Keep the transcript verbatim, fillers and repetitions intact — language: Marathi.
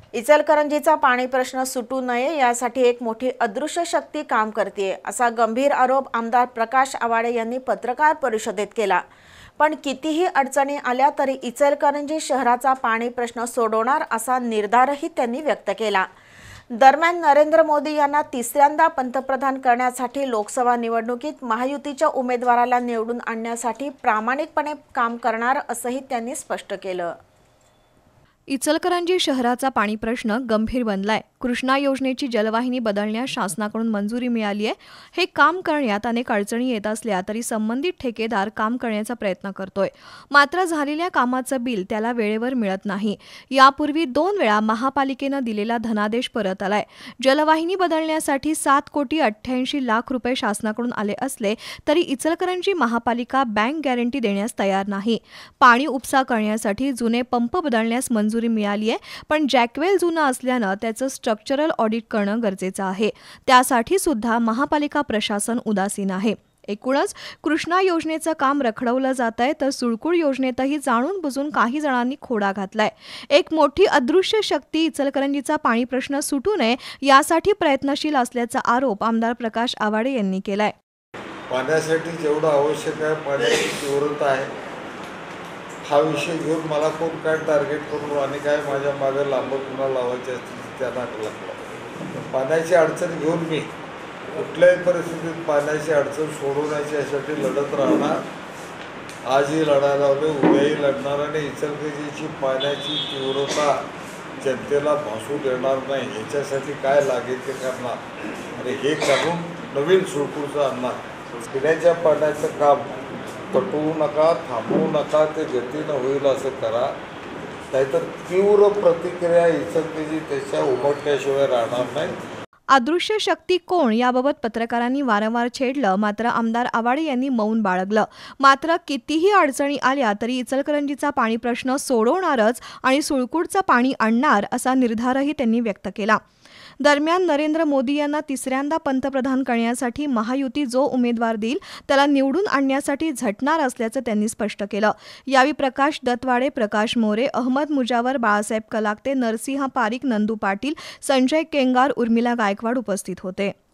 इचलकरंजीचा पाणी प्रश्न सुटू नये यासाठी एक मोठी अदृश्य शक्ती काम करते असा गंभीर आरोप आमदार प्रकाश आवाडे यांनी पत्रकार परिषदेत केला। पण कितीही अडचणी आल्या तरी इचलकरंजी शहराचा पाणी प्रश्न सोडवणार असा निर्धारही त्यांनी व्यक्त केला। दरम्यान नरेंद्र मोदी यांना तिसऱ्यांदा पंतप्रधान करण्यासाठी लोकसभा निवडणुकीत महायुतीच्या उमेदवाराला निवडून आणण्यासाठी प्रामाणिकपणे काम करणार असंही त्यांनी स्पष्ट केलं। इचलकरंजी शहराचा पाणी प्रश्न गंभीर बनलाय। कृष्णा योजनेची जलवाहिनी बदलण्यास शासनाकडून मंजुरी मिळाली आहे। हे काम करण्यात अनेक अडचणी येत असल्या तरी संबंधित ठेकेदार काम करण्याचा प्रयत्न करतोय, मात्र झालेल्या कामाचं बिल त्याला वेळेवर मिळत नाही। यापूर्वी दोन वेळा महापालिकेनं दिलेला धनादेश परत आलाय। जलवाहिनी बदलण्यासाठी सात कोटी अठ्ठ्याऐंशी लाख रुपये शासनाकडून आले असले तरी इचलकरंजी महापालिका बँक गॅरंटी देण्यास तयार नाही। पाणी उपसा करण्यासाठी जुने पंप बदलण्यास मंजुरी मिळाली आहे, पण जॅकवेल जुना असल्यानं त्याचं स्ट्रक्चरल ऑडिट करणं गरजेचं आहे। त्यासाठी सुद्धा महापालिका प्रशासन उदासीन आहे। एकूणच कृष्णा योजनेचं काम रखडवलं जात आहे, तर सुळकूड योजनेतही जाणून बुजून काही जणांनी खोडा घातलाय। एक मोठी अदृश्य शक्ती इचलकरंजीचा पाणी प्रश्न सुटू नये यासाठी प्रयत्नशील असल्याचा आरोप आमदार प्रकाश आवाडे यांनी केलाय। पाण्यासाठी जेवढं आवश्यक आहे, पाण्याची तीव्रता आहे, हा विषय घेऊन मला कोण काय टार्गेट करून आणि काय माझ्या मागे लांब पुन्हा लावायचे असतील त्यांना लागलं। पाण्याची अडचण घेऊन मी कुठल्याही परिस्थितीत पाण्याची अडचण सोडवण्याची यासाठी लढत राहणार। आजही लढायला लावले, उद्याही लढणार आणि इचलकरंजीची पाण्याची तीव्रता जनतेला भासू देणार नाही याच्यासाठी काय लागेल ते करणार आणि हे करून नवीन सुळकूडचं आणणार। पिण्याच्या पाण्याचं काम कटवू नका, थांबवू नका, ते गतीनं होईल असं करा, नाहीतर तीव्र प्रतिक्रिया इचलकरंजी त्याच्या उमटल्याशिवाय राहणार नाही। अदृश्य शक्ती कोण याबाबत पत्रकारांनी वारंवार छेडलं, मात्र आमदार आवाडे यांनी मौन बाळगलं। मात्र कितीही अडचणी आल्या तरी इचलकरंजीचा पाणी प्रश्न सोडवणारच आणि सुळकूडचं पाणी आणणार असा निर्धारही त्यांनी व्यक्त केला। दरम्यान नरेंद्र मोदी यांना तिसऱ्यांदा पंतप्रधान करण्यासाठी महायुती जो उमेदवार देईल त्याला निवडून आणण्यासाठी झटणार असल्याचं त्यांनी स्पष्ट केलं। यावेळी प्रकाश दत्तवाडे, प्रकाश मोरे, अहमद मुजावर, बाळासाहेब कलागते, नरसिंह पारिक, नंदू पाटील, संजय केंगार, उर्मिला गायकवाड उपस्थित होते।